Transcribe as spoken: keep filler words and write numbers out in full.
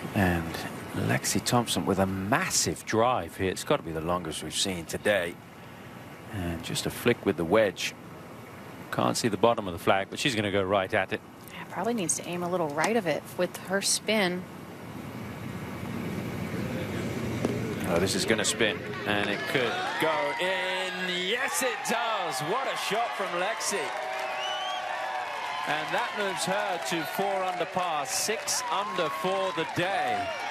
And Lexi Thompson with a massive drive here. It's got to be the longest we've seen today. And just a flick with the wedge. Can't see the bottom of the flag, but she's going to go right at it. Yeah, probably needs to aim a little right of it with her spin. Oh, this is going to spin, and it could go in. Yes, it does. What a shot from Lexi. And that moves her to four under par, six under for the day.